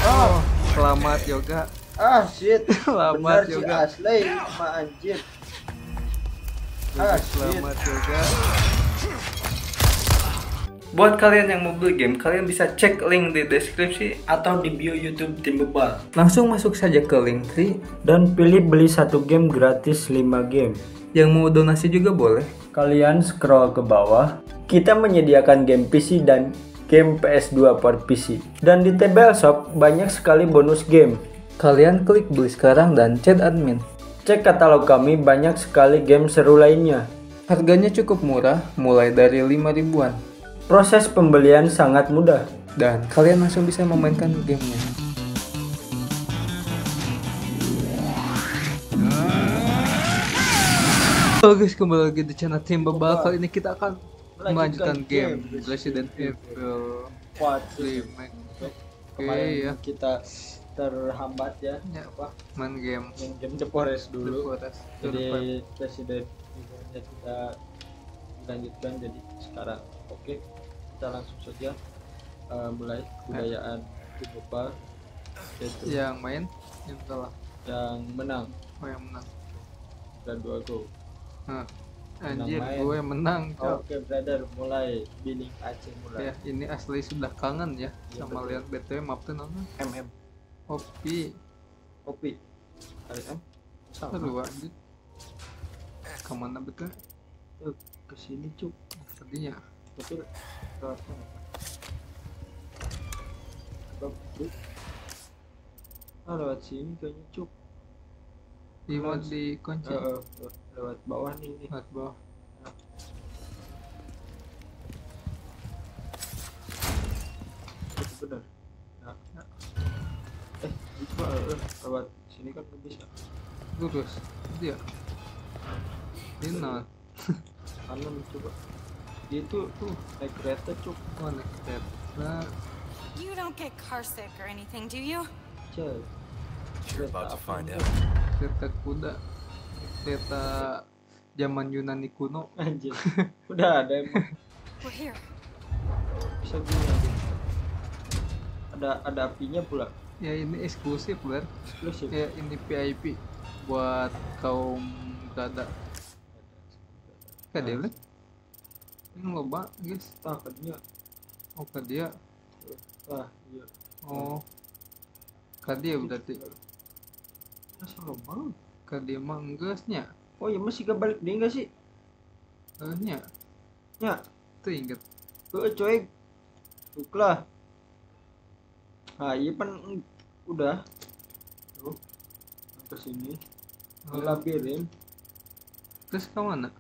Oh, selamat yoga. Shit. Selamat Bener si yoga. Ashley sama anjir. Shit. Selamat yoga. Buat kalian yang mau beli game, kalian bisa cek link di deskripsi Atau di bio YouTube Tim Bebal. Langsung masuk saja ke link tree. Dan pilih beli satu game gratis 5 game. Yang mau donasi juga boleh. Kalian scroll ke bawah. Kita menyediakan game PC dan game PS2 per PC. Dan di Tebel Shop banyak sekali bonus game. Kalian klik beli sekarang dan chat admin. Cek katalog kami, banyak sekali game seru lainnya. Harganya cukup murah, mulai dari 5 ribuan. Proses pembelian sangat mudah. Dan kalian langsung bisa memainkan gamenya. Halo guys, kembali lagi di channel Tim Bebal. Kali ini kita akan melanjutkan game Resident Evil 4 Remake. Kemarin ya. kita terhambat ya, Ya, apa main game main game The Forest dulu. Jadi Jadi Resident Evil-nya kita lanjutkan jadi sekarang. Oke, kita langsung saja mulai kebudayaan Tim Bebal, yaitu yang main yang kalah, yang menang yang menang. dan 2 go. Nah, anjir, main. gue yang menang, cok. Oke, brother, mulai Billing Aceh mulai. Ya, ini asli sudah kangen ya Iya, sama betul. lihat BTW map tuh nama MM Opi. Kopi RM sama Aduh, anjir. Kemana betul? ke sini cuk, Tadinya tapi lewat mana? Lewat sini kayaknya cuk. di kunci. Lewat bawah nih. Lihat bawah. Itu benar. Nah. Itu lewat sini kan nggak bisa. Lurus. Dia. Ini non. Kanan coba. Itu tuh naik kereta cuk. Oh, naik kereta. You don't get car sick or anything, do you? Cel. You're about to find out. Kereta kuda. Kereta zaman Yunani kuno. Anjir. Udah ada emang. We're here. Bisa gini aja. Ada apinya pula. Ya, ini eksklusif, Ber. Eksklusif. Ya, ini VIP buat kaum gada. Kayak dia lihat. Ini loba, guys. Tadinya. Oh, ke dia. Iya. Oh. Ke dia berarti. Masa lomang? Ke dia mah enggeusnya. Oh iya, masih gak balik dia enggak sih? Nya. Ya, Tuh inget. coy. Tuklah. Nah, iya kan udah. Tuh. Ke sini. Ke labirin. Terus ke mana?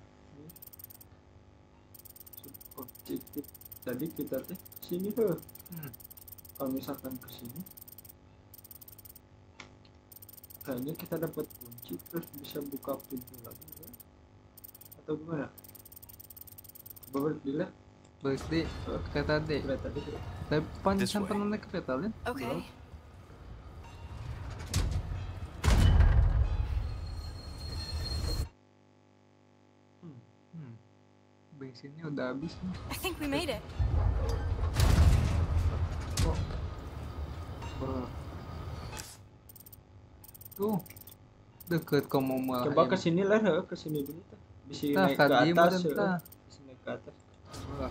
Objektif. Tadi kita teh sini tuh. Kalau misalkan ke sini, kayaknya kita dapat kunci terus bisa buka pintu lagi ya? Atau gimana? Coba dilihat. Balik di kereta D. Kereta tadi. Tapi pan This way. pernah naik kereta lain? Okay. Bensinnya udah habis nih. I think we made it. Tuh. Deket kamu malah. Coba ke sini lah, ke sini dulu tah. Bisa Tah, naik ke kadi atas. badan tah. Bisa naik ke atas. Wah.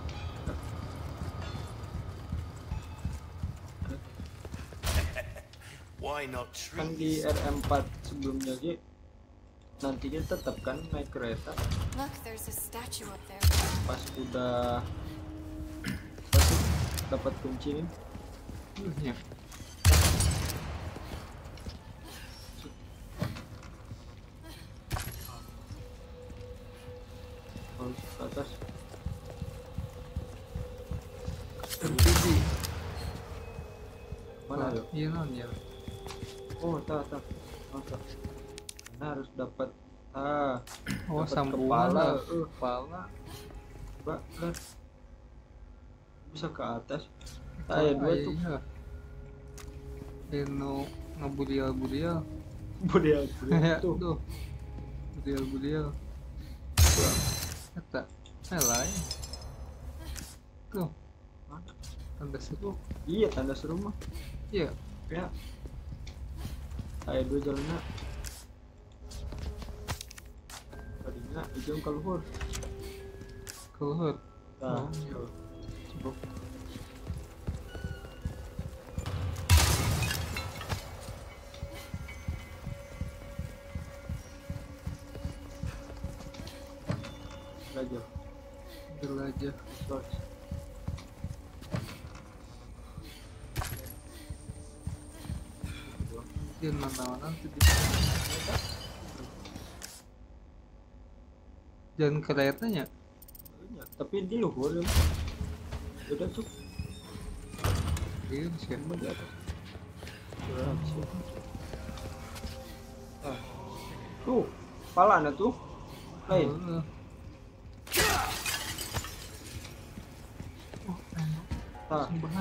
Why not Kan trees? di RM4 sebelumnya aja nantinya tetap kan naik kereta Look, there's a statue up there. pas udah pasti dapat kunci nih. Nya. Harus ke atas. Jadi. Mana ya? Iya non ya. Oh, tak. Karena harus dapat Oh, dapat sambungan kepala. lah. Kepala. Coba lihat. Bisa ke atas. Ya dua tuh. Eno ngebudial-budial. Budaya Ya, tuh. tuh. Budial-budial. Kata. Lain. Tuh. Mana? Tanda seru. Iya, tanda seru mah. Iya. Ya. Ayo dua jalannya. Tadinya ujung keluar. Keluar. Nah, Oh, iya. Coba. aja. Dulu aja. Search. Jangan mana-mana tuh di jangan keretanya. Tapi di luhur ya. Udah tuh. Iya sih. Emang di atas. Ah. Tuh, palanya tuh. Lain. Oh, enak. Nah, Sembahan.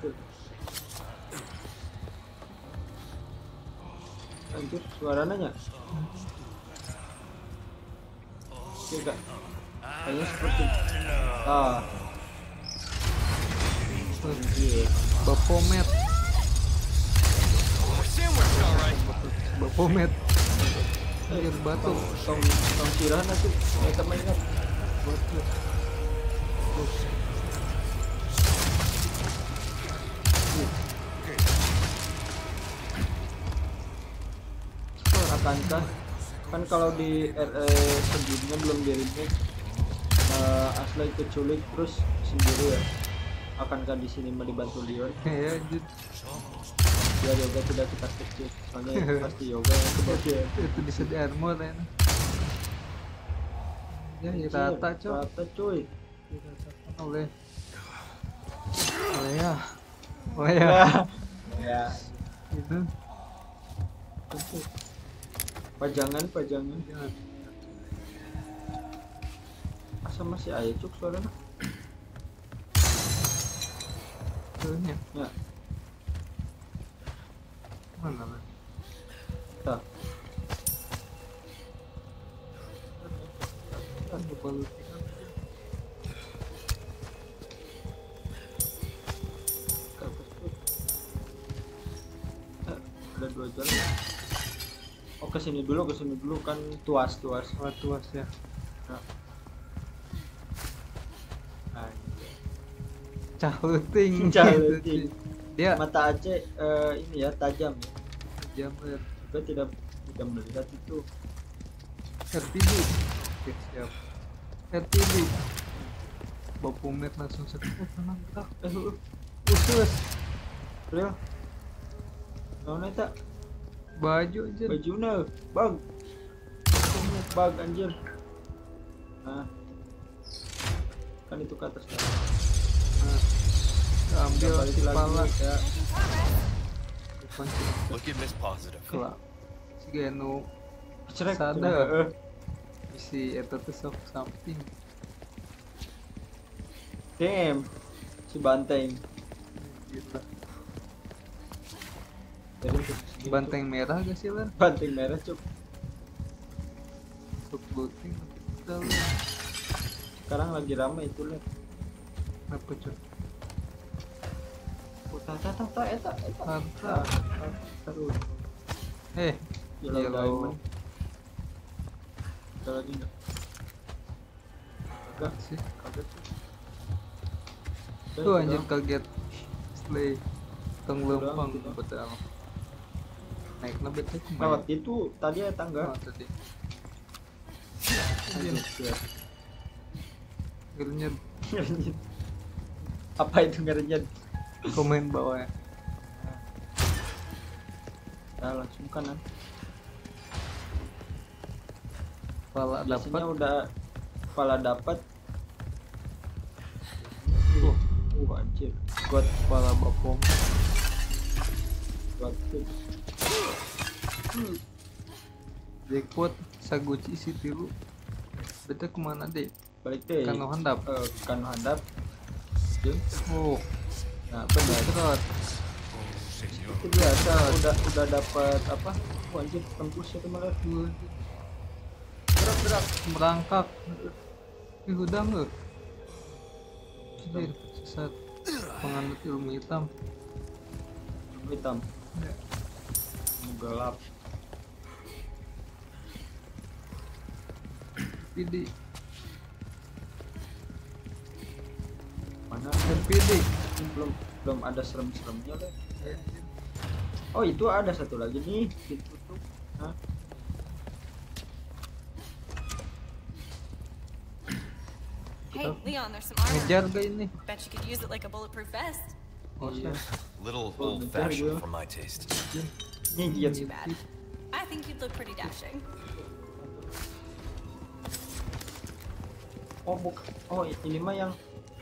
lanjut suara nanya. Tidak. Kayaknya seperti Bapomet. Bapomet. Air batu. Tong sirahan itu. Mereka maingat. Batu. Akankah kan kalau di RE sebelumnya belum di remake Aslay keculik terus sendiri ya, akankah di sini mau dibantu Leon? Ya anjir. Ya yoga tidak kita kecil soalnya pasti yoga yang kebagian. Itu bisa di armor ya. Ya rata cok. Rata cuy. Diratakan oleh ya. Oh ya. Ya. Itu. Pajangan. Jangan. Asa masih aja cuk suaranya. Soalnya Ya. mana lah? Tah. Kan balut. Ada dua jalan. Oh kesini dulu kan tuas. Tuas ya. Nah. Caluting. Caluting. Dia Mata Aceh ini ya tajam ya. jam Juga tidak melihat itu. RTB. Oke, siap. RTB. Bapomet langsung setelah tenang gerak. Usus. Real. Naon eta? Baju aja. Bajuna bag. Bag anjir. Nah. Kan itu ke atas kan. Nah, ambil Balik si lagi, pala. ya. Depan si Look at Miss Positive. kelak. Si Genu Cerek. sadar. Si eta tuh sok samping. Damn. Si banteng. Gitu. Jadi segitu. Banteng merah gak sih lah? Banteng merah cuk. Untuk looting. Kita Sekarang lagi ramai itu lihat. apa cuy? Tata eta. Harta. Terus. Yellow. Diamond. Ada lagi enggak? Enggak sih. Kaget. Tuh anjir kaget. Slay. Tong lempang Udah. betul. Naik nabet aku Lewat itu tadi ada tangga. tadi. Anjir. Gernyet Apa itu ngerenyet? komen bawah ya. Nah, langsung kanan. Pala dapat. Biasanya udah kepala dapat. Anjir. Buat kepala bapom. Buat Jackpot saguci si tilu. Beta kemana deh? balik deh. Kanu handap. Kanu handap. Jeung. Oh, Nah, benar. terus Itu biasa udah dapat apa? Anjir tembus itu malah. Gerak. merangkak. Udah nggak? Anjir, sesat. Penganut ilmu hitam. Hitam. Gelap. PD. Mana? PD. Belum ada serem-seremnya deh. Oh itu ada satu lagi nih ditutup. Hah? Hey, Leon, there's some armor. Ngejar gak ini? Bet you could use it like a bulletproof vest. Oh iya. Little Oh, old-fashioned yeah. for my taste. Ini dia Too bad. I think you'd look pretty dashing. Oh bukan. Oh ini mah yang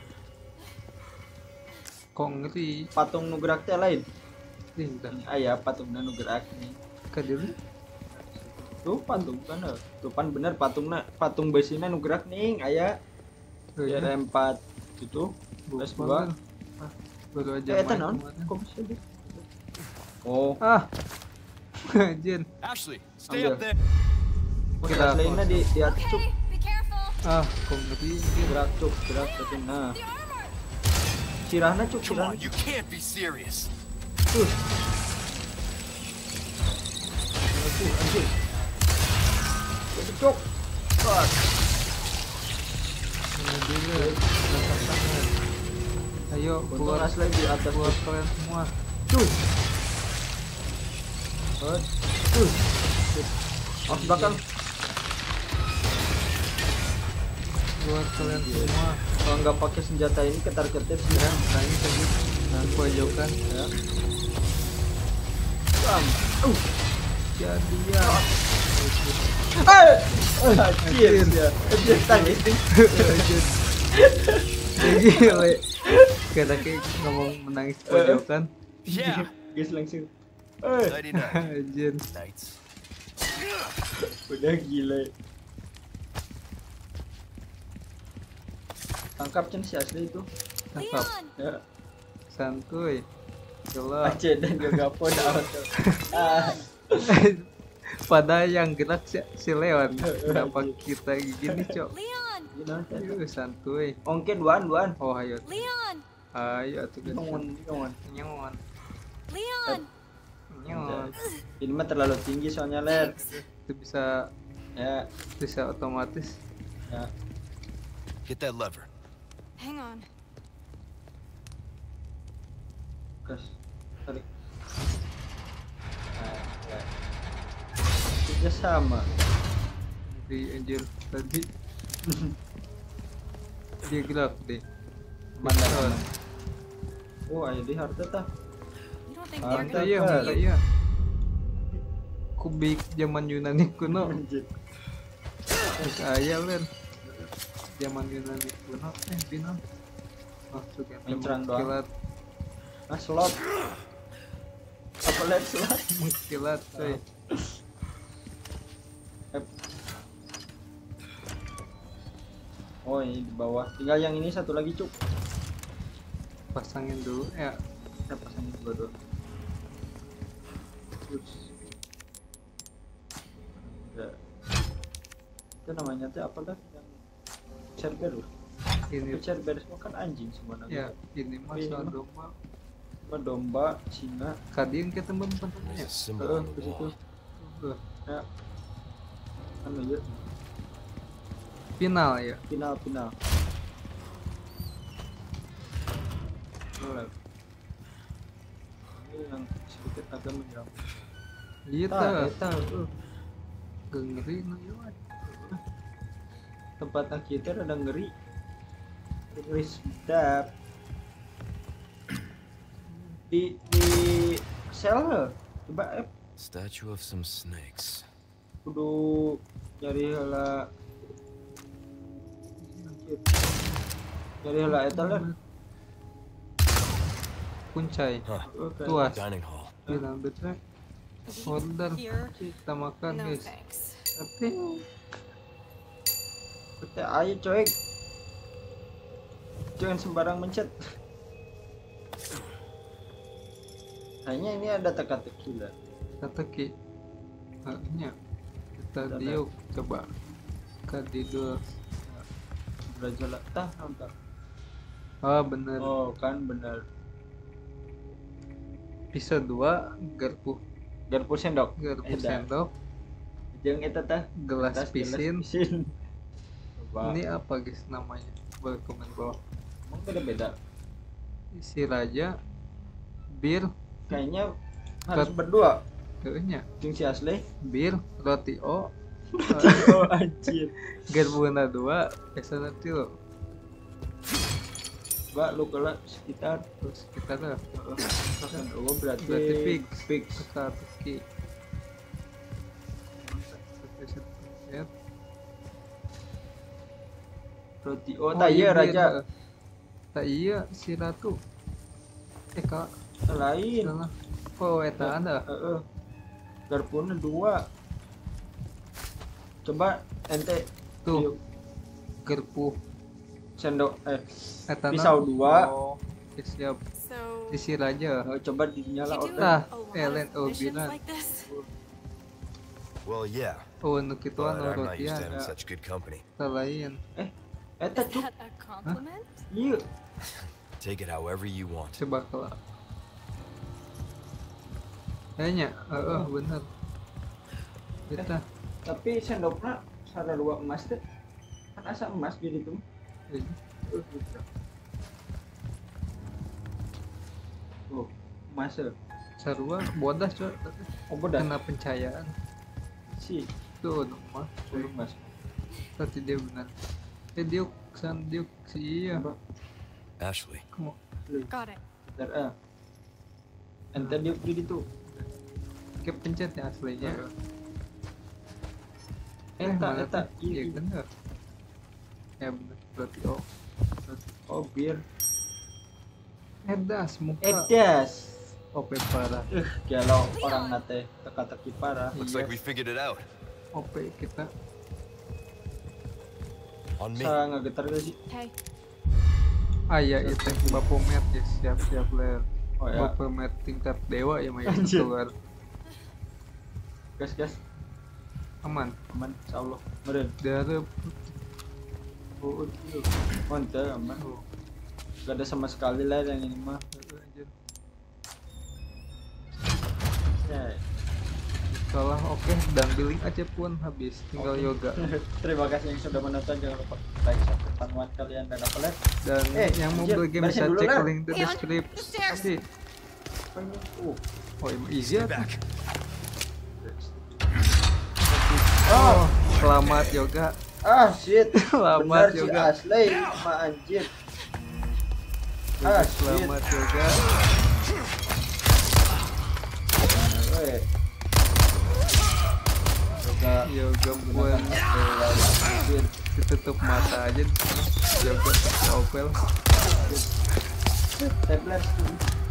Kok ngeri. patung nugerak teh lain. Tindak. Aya patungna nugerak nih. Ka dia. Tuh patung kan. Tuh pan bener patung besina nugerak nih aya. Oh, iya. Ada 4 itu. Plus 2. Ah, baru aja Eta main non. kemarin. Kok bisa deh? Oh, Ah. Anjir. Ashley, stay Ambil. up there. kita lainnya di atas cuk. Okay, be careful. Ah, kok ngeri. Gerak cuk, gerak tapi nah. The armor. Sirahna cuk, Come sirahna. on, you can't be serious. Tuh. Anjir. Jadi cuk. Fuck. Ini dulu. Belakang tangan. Ayo Untung keluar asli di atas keluar cuk. kalian semua. Tuh. Tuh. Oh, belakang. Keluar kalian semua. Kalau nggak pakai senjata ini ketar-ketir sih. Ya, nangis aja. Nah, pojokan. Ya. Bam. Jadi ya. Anjir ya. Anjir tangis. Anjir. Gile. Karena kayak ngomong menangis pojokan. Yeah. Guys langsung. Nighty night. Anjir. Nights. Udah gila. Tangkap Cen si asli itu. Tangkap. Leon. Ya. Santuy. Gelap. Aceh dan juga pun auto. Ah. Pada yang gerak si Leon. Kenapa kita gini, Cok? Leon. Gimana Cen? Ayo santuy. Ongke duaan. Oh, ayo. Leon. Ayo atuh guys. Nyon. Nyon. Leon. Nyon. Ini mah terlalu tinggi soalnya ler. Itu bisa Ya. otomatis. Ya. Hit that lever. Hang on. Gas. Tarik. Nah, ya. Juga sama. Di anjir tadi. Dia gerak deh. Mana? Mana? Oh, ayo di harta tah. You don't think Ah, they're Iya, gonna Iya. iya. Kubik zaman Yunani kuno. Anjir. Saya Len. Zaman Yunani kuno. Bino. Masuk ya. Mencrang doang. Kilat, Ah, slot. Apa ler slot? mengkilat, coy. Oh, ini di bawah. Tinggal yang ini satu lagi, Cuk. Pasangin dulu ya. Kita pasangin dua doang. Terus. Ya. Itu namanya tuh apa dah? Yang Cerberus. Ini Itu Cerberus mah kan anjing semua ya, ini mah Ini soal mah. domba. Cuma domba, singa. Kadang kita teman-teman There's a ya. symbol on Di the situ. wall. Ya. Anu ya. Final ya. Final. Boleh. Ini yang sedikit agak menyeramkan. Iya Tah, tuh. eta, Ngeri nu ieu. tempat kita ada ngeri. Ngeri sedap. Di sel coba Statue of some snakes. kudu nyari heula. Nyari heula eta lah. Kuncai. Huh. Tuas. Dining hall. Bilang betul. Is Order. he here? Kita makan No guys. thanks. Tapi Kita ayo coy. Jangan sembarang mencet. Kayaknya ini ada teka-teki lah. kata ki. Haknya. Kita Ada. diuk coba. Kadidul. Belajar lah. Tah, nonton. Oh bener. Oh kan benar. episode 2 garpu garpu sendok. garpu Edan. sendok Jeung eta teh gelas tas pisin. Coba. Ini apa guys namanya? Boleh komen bawah. Emang beda-beda. Isi raja, bir, Kayaknya harus berdua. kayaknya Jeung si Asli. bir, roti o, Oh anjir. garbuna 2, pesana 3. Coba lu kelas sekitar Terus kita tuh berarti Berarti fix. satu ki. Roti oh tak iya raja. Tak iya si ratu. Kak, Lain. salah. Oh, eta ada. Heeh. Garpuna 2. Coba ente Tuh, yuk, garpu. sendok Eta Pisau 2. Oh, oke, siap. So, Sisir aja. coba dinyala you do order. Ah, a lot Ellen of missions Obinan. like this? Well, yeah, Oh, nu kituan but I'm not used to rotian. having such good company. Lain. Eta Is cuk. that a compliment? Iya. Take it however you want. Coba kelak. Kayaknya, bener. Kita, Tapi sendoknya sarua emas teh. Kan asa emas di ditu. Oh, emas. sarua bodas coy. Oh, bodas. Kena pencahayaan. Si, Tuh, nu mah. emas. Tadi dia benar. Diuk, san diuk si iya. Ashley, Kamu Got it. Bentar ente di ditu. kayak pencet ya aslinya. Eta mana eta tuh? Iya bener. Ya bener. Berarti Oh, bir. edas muka. Edas. OP parah. Galau orang nate teka-teki parah. looks like we figured it out. OP kita. On me. Sa ngagetar gak sih? Hey, Iya itu Bapomet ya siap-siap ler. Oh ya. Bapomet tingkat dewa ya main Anjir. keluar. Gas. Aman. Aman, insyaallah. Meureun. Darep. Oh, itu. Mantap, aman. Gak ada sama sekali lah yang ini mah. Ya. Salah oke dan billing aja pun habis tinggal Oke. yoga. Terima kasih yang sudah menonton, jangan lupa like, subscribe, panduan kalian dan apa lagi. Dan yang mau Jil, beli game bisa barisin dulu cek lah. link di Leon, deskripsi. upstairs. Oh emang easy Stay ya. back. Oh selamat yoga. Shit. Selamat Benar si juga. Asli, ma anjir. Shit. Selamat yoga. Weh. Yoga Yoga pun anjir. ditutup mata aja. Yoga opel. Stapler.